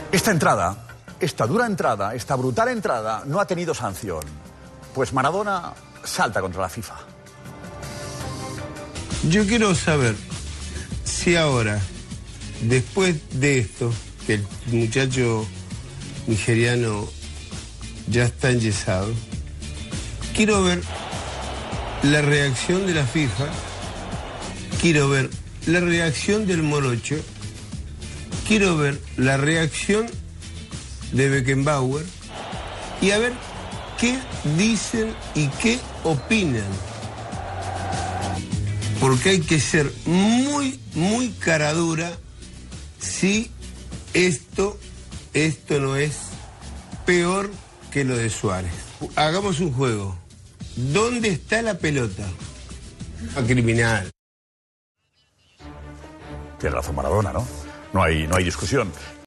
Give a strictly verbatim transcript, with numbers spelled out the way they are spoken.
Esta entrada, esta dura entrada, esta brutal entrada no ha tenido sanción. Pues Maradona salta contra la FIFA. Yo quiero saber si ahora, después de esto, que el muchacho nigeriano ya está enyesado, quiero ver la reacción de la FIFA, quiero ver la reacción del Morocho, quiero ver la reacción de Beckenbauer y a ver qué dicen y qué opinan. Porque hay que ser muy, muy caradura si esto, esto no es peor que lo de Suárez. Hagamos un juego. ¿Dónde está la pelota? A criminal. Tiene razón Maradona, ¿no? No hay, no hay discusión.